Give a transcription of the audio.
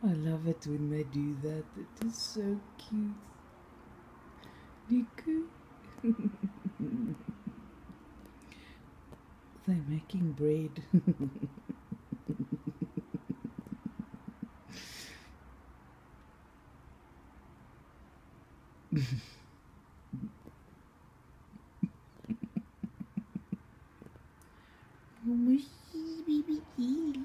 I love it when they do that. It is so cute. Niku. They're making bread. Mushy baby Keely.